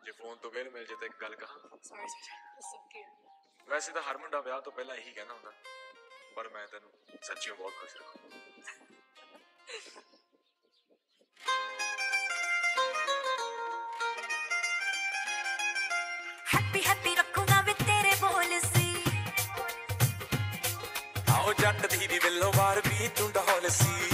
जे phone तो well मिल जाए तो एक गल कहा, सॉरी वैसे तो हर मुंडा ब्याह तो पहला यही कहना होंदा, पर मैं तेन सच्चियों बहुत खुश रखूं। हैप्पी हैप्पी रखूंगा वे तेरे बोल सी, आओ जट दी भी विलो बार भी तू ढोल सी।